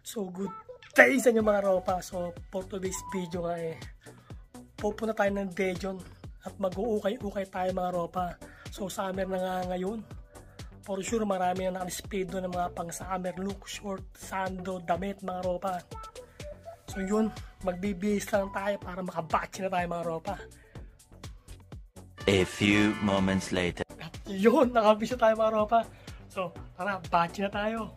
So good day sa inyo mga ropa. So for today's video nga pupunta tayo ng Daejeon at mag-uukay-ukay tayo mga ropa. So summer na nga ngayon. For sure marami na naka-speed doon ng mga pang summer look, short, sando, damit mga ropa. So yun, magbibihis lang tayo para makabatch na tayo mga ropa. A few moments later. At yun, nakabisa tayo mga ropa. So tara, batch na tayo.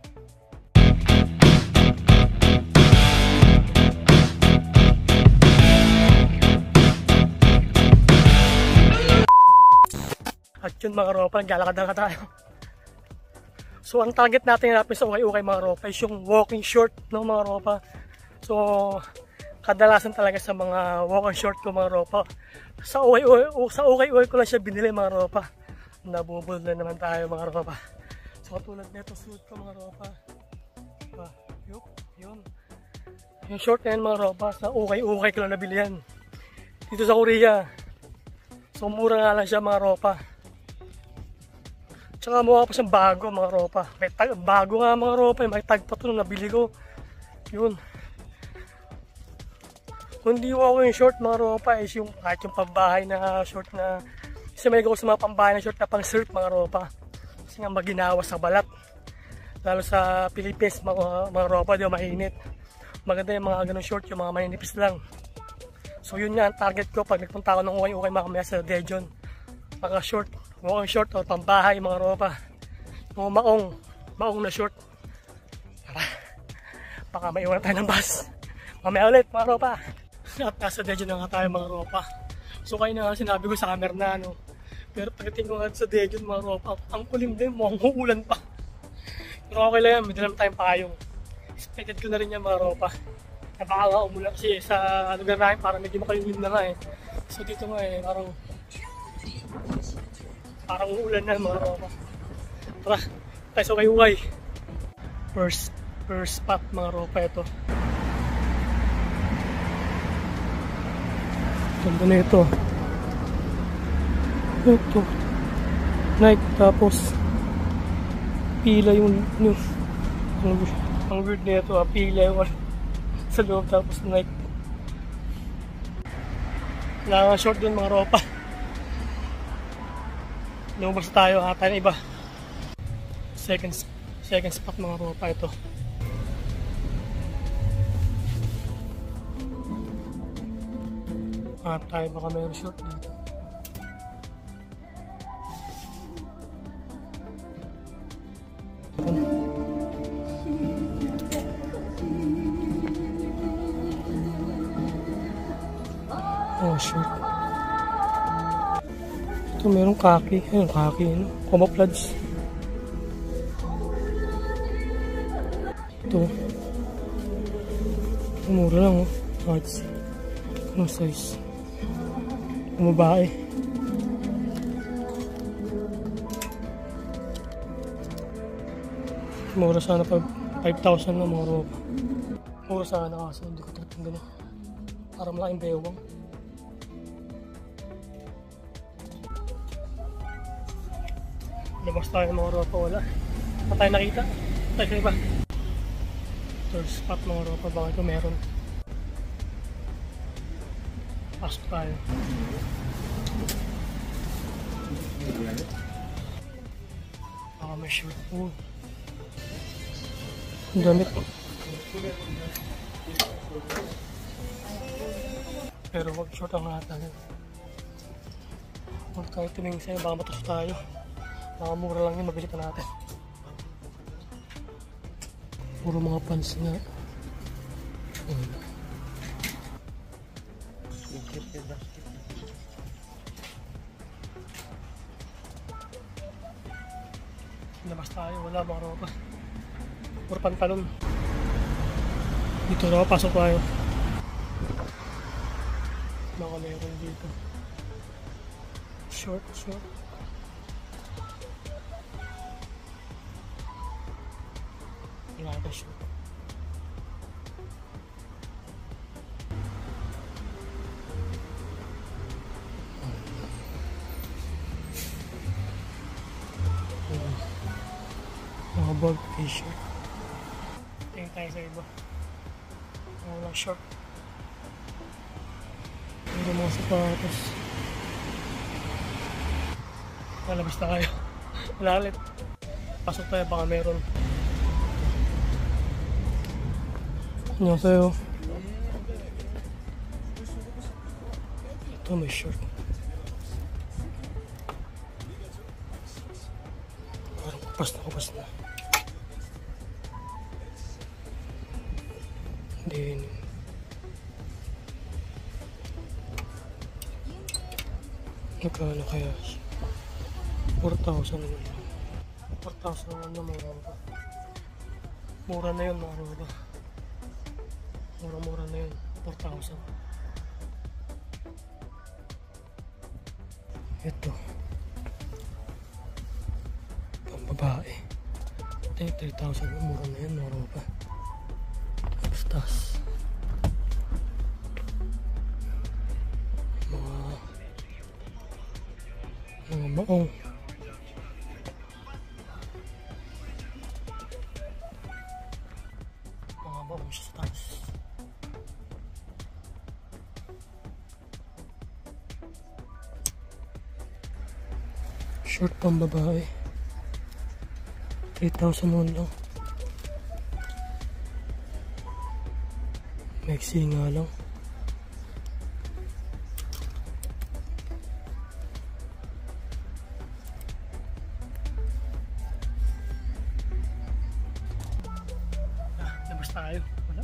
At yun mga ropa, naglalakad na tayo. So ang target natin hanapin sa ukay-ukay mga ropa is yung walking short ng mga ropa. So kadalasan talaga sa mga walking short ko mga ropa, sa ukay-ukay ko lang siya binili mga ropa. Nabubul na naman tayo mga ropa. So katulad nito suit ko mga ropa. Yun. Yung short na yan mga ropa, sa ukay-ukay ko lang nabili yan. Dito sa Korea. So mura nga lang siya mga ropa. Tsaka mukha pa siyang bago mga ropa. May bago nga mga ropa. May tag pa ito nung nabili ko. Yun. Kung di ako yung short mga ropa is yung kahit yung pambahay na short na. Kasi may go sa mga pambahay na short na pang surf mga ropa. Kasi nga maginawa sa balat. Lalo sa Philippines mga ropa di mainit. Maganda yung mga ganun short, yung mga maninipis lang. So yun nga ang target ko pag nagpunta ako ng ukay-ukay mamaya sa Daejeon. Mga short. Walking short o pambahay mga ropa. Mga maong na short. Baka maiwan tayo ng bus. Mamaya ulit mga ropa. At nasa Daejeon na nga tayo mga ropa. So kayo na nga sinabi ko sa camera na ano. Pero pagdating ko nga sa Daejeon mga ropa, ang kulim din, mukhang uulan pa. Pero okay lang yan, may dalam tayong payong. Expected ko na rin yan mga ropa. Baka umulan kasi sa lugar namin para medyo makalimlim na nga So dito nga parang uulan na mga ropa. Tara, tayo sa ukay-ukay. First spot mga ropa ito. Ganda na ito. Ito. Night tapos pila yung ang weird na ito. Pila yung sa loob tapos night. Wala nga short dun mga ropa. Lumabas tayo ata na iba. Second spot mga ropa ito. Tayo baka mayroon short dito. Oh short. Ito merong kaki. Ayun kaki. Camouflage. Ito. Mura lang Hearts. Anong size? Mabae. Mura sana pa 5,000 na mga ropa. Mura sana kasi hindi ko trip ng para malaking bewang. Labas tayo mga ropa, wala. Pa tayo nakita. Tayo sa iba. Third spot mga ropa, baka ito meron. Pasok tayo. Baka may short po. Ang damit. Pero wag short ang natin. Huwag tayo tumingin sa'yo, baka matos tayo. Baka mura lang yun, mabili ka natin. Puro mga pants nga. Labas tayo, wala mga ropa. Puro pantalon. Dito na pasok tayo. Baka meron dito. Short. Wala ka short. Mga bag t-shirt. tayo sa iba. Walang short. Hindi mga sapatos. Lalabas na kayo. Wala ulit. Pasok tayo, baka meron. Annyeonghaseyo. Ito may short. Parang kupas na. Then magkano kaya siya? 4,000 naman. 4,000 naman na mura pa. Mura na yun mga roba. Mura na yun. 4,000. Ito pambabae. 3,000. Mura na yun mga roba. Tapos mga maong. Mga maong siya sa taas. Short pang babae. 3,000 won lang. Maxi nga lang. Labas tayo. Wala.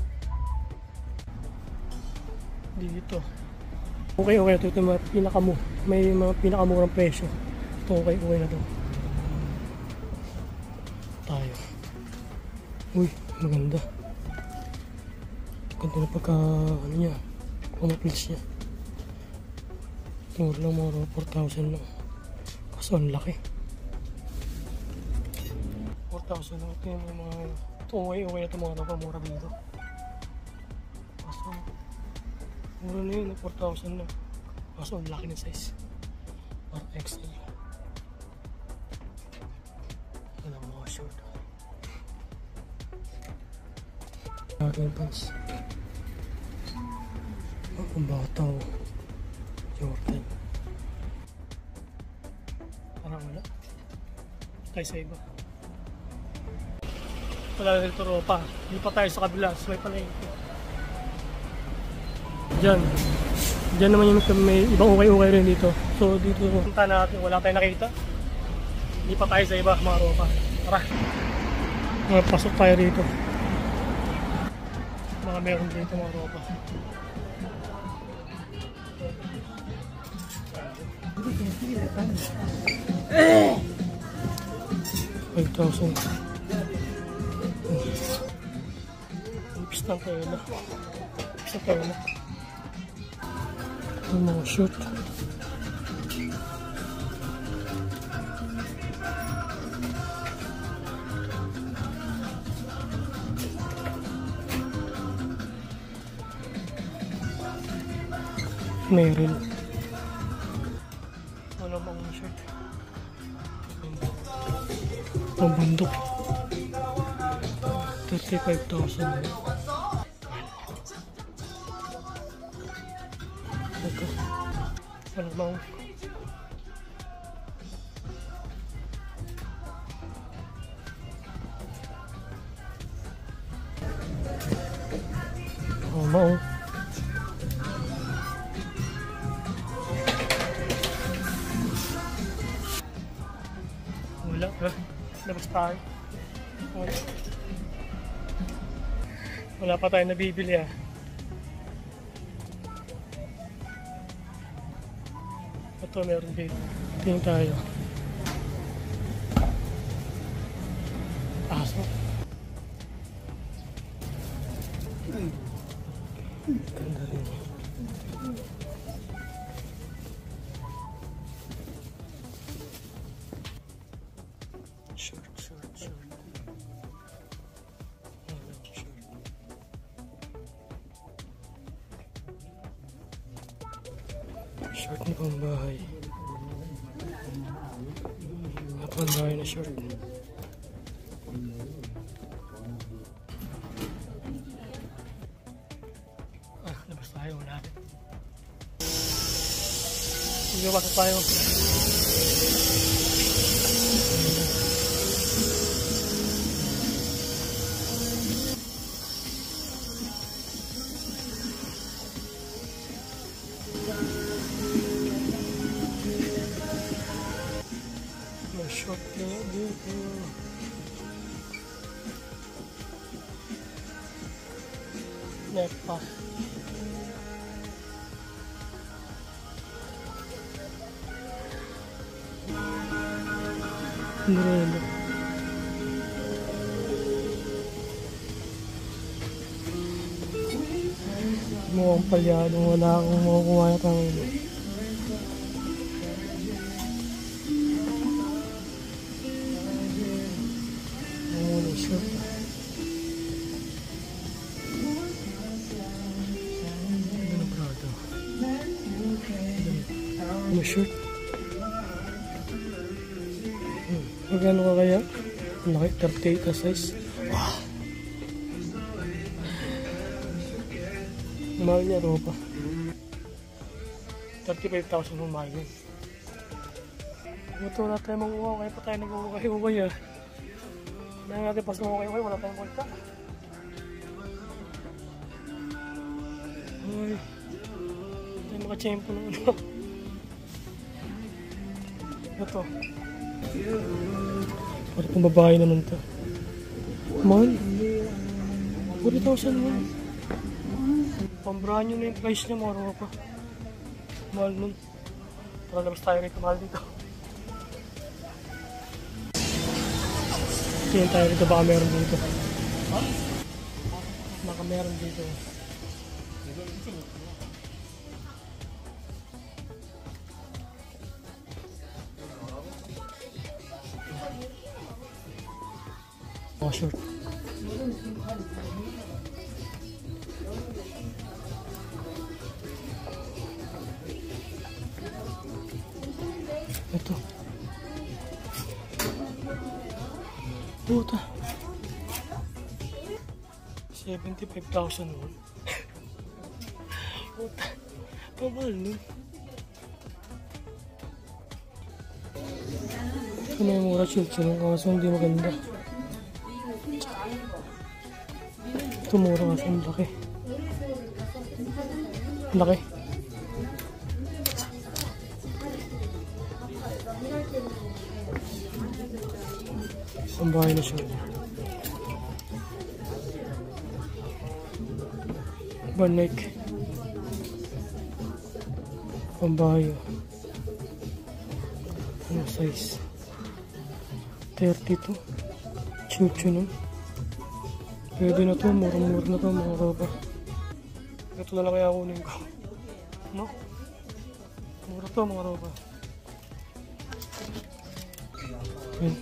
Dito. Okay. Ito yung mga may mga pinakamurang presyo. Ito okay na to. Tayo. Uy, maganda. Ganda na pagka ano niya, pumapils niya. Tingnan lang mga 4,000 lang. Kaso ang laki. 4,000 lang. Ito yung mga okay na ito mga napamura dito. Kaso mura na yun, 4,000 lang. Kaso ang laki ng size. Para XL. Walang mga short. Aking pants. Ang bata o Jordan. Parang wala. Tayo sa iba. Wala dito ropa. Hindi pa tayo sa kabila. May palengke. Diyan naman yung may ibang ukay rin dito. So dito punta natin. Wala tayong nakita. Hindi pa tayo sa iba mga ropa. Tara. Pasok tayo dito. Mga meron dito mga ropa. 5,000. Ipis ng tela. Ipis ng tela. Yung mga shoot. Meron. Wala bang shirt? Pambundok. 35,000. Ito. Wala bang mau. Wala ha? Labas tayo. Wala pa tayo nabibili ha. Ito meron dito. Tingin tayo. Aso. Ganda rin. Short. Short na pang bahay. Pang bahay na short. tayo natin. Iiwas tayo. May short kaya dito. Nepa. Nrelo. Mukhang palyadong wala akong makukuha na tangin. Muna short. Ano brado? Ano short? Magkano ka kaya? Laki, 38 na size. Wow! Mahal niya ropa. 35,000 ng mahal yun. Ito wala tayo manguha. Kaya pa tayo nag-ukay-ukay ah. Dahil natin pas nag-ukay-ukay, wala tayong kulta. Ay. Hindi tayo makachempo ng ano. Ito. Para pang babae naman ito. Mahal. 40,000 mo. Pambraan nyo na yung price niya, mga ropa. Mahal nun. Para labas tayo rito, mahal dito. Tingin tayo rito, baka meron dito. Baka meron dito. Mga short. Ito. Puta. 75,000 won. Puta. Pamahal nun. Ito na yung mura chill-chill. Kaso hindi maganda. Ito mura kasi ang laki. Laki. Ang bahay na siya. One neck. Ang bahay. Ano size? 32. Chuchu nun. Pwede na to, murang-mura na to mga ropa. Ito na lang kaya kunin ko. No? Mura to mga ropa. Ayan.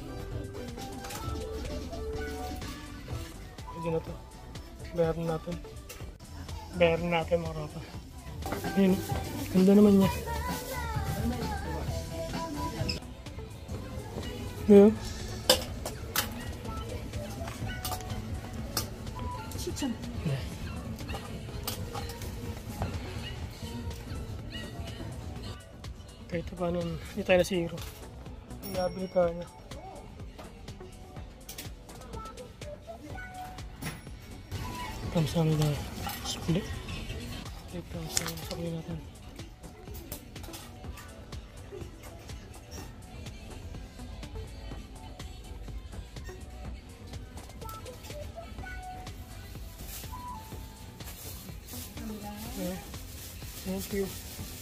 Pwede na to. Bayaran natin. Bayaran natin mga ropa. Ayan. Ganda naman niya. Ayan. Kahit pa nun, hindi tayo na zero. Nabili tayo. Kamsami na split. Ito sa sakli natin. Okay. Thank you.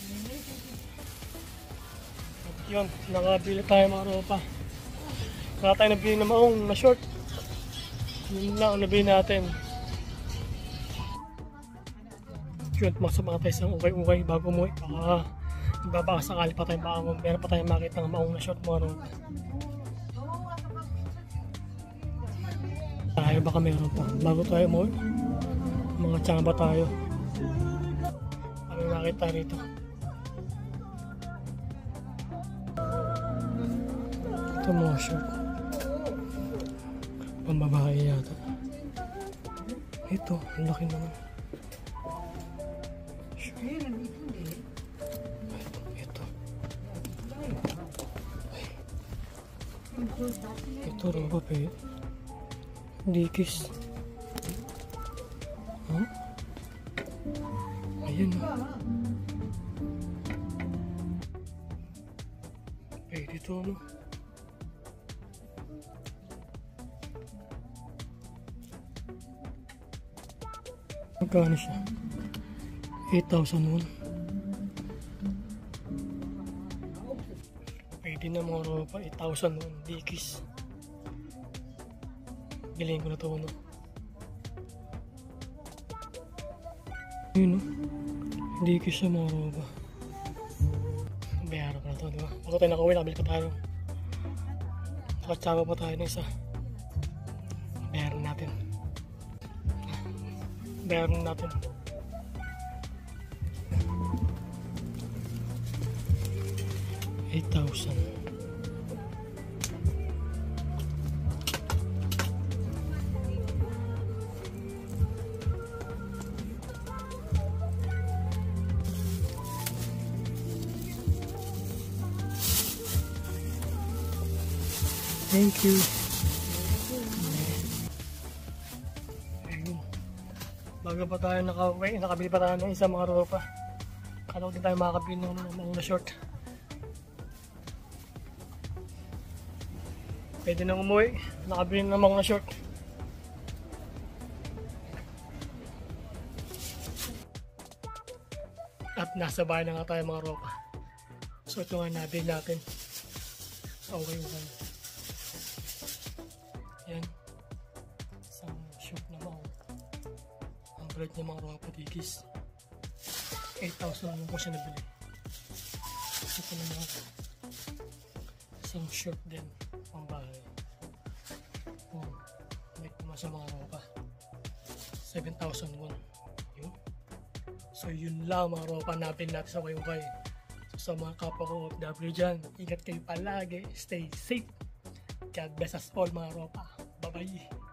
Yun, nakabili tayo mga ropa. Kaya tayo nabili na maong na short. Yun lang ang nabili natin. Yun, magsama tayo sa ukay-ukay bago mo. Baka sakali pa tayo baka meron pa tayo makita ng maong na short mga ropa. Tayo baka meron pa. Bago tayo mo, mga tsamba tayo. Ano nakita rito? Ito mga short. Pambabae yata. Ito, ang laki naman. Ito. Ito rin ba pa eh? Dikis. Huh? Ayan o. Pwede ito ano. Magkano siya? 8,000 won. Pwede na mga ropa. 8,000 won. Dikis. Bilhin ko na ito ano. Yun o. Dikis siya mga ropa. Bayaran ko na ito, diba? Bago tayo nakauwi, nakabili pa tayo. Nakatsaba pa tayo na isa. Bayaran natin. Bayaran natin. $8,000. Thank you. Ayun. Bago pa tayo nakabili pa tayo ng isang mga ropa. Kala ko din tayo makakabili ng short. Pwede nang umuwi. Nakabili ng mga short. At nasa bahay na nga tayo mga ropa. So ito nga nabili natin. Okay. Yan. Isang short na mo. Ang bread niya mga ropa dikis. 8,000 lang ko siya nabili. Ito naman. Isang short din. Pang bahay. May naman sa mga ropa. 7,000 won. Yun. So yun lang mga ropa natin natin sa Wayukay. So sa mga kapwa ko OFW dyan, ingat kayo palagi. Stay safe. God bless us all mga ropa. Bye bye.